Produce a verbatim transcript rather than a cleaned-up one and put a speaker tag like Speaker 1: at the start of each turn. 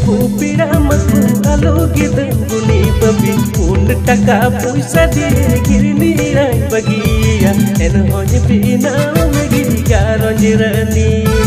Speaker 1: Maku pira maku alo gidang guni babi un taka puisa di girini rai bagia en honye pina megi garon jirani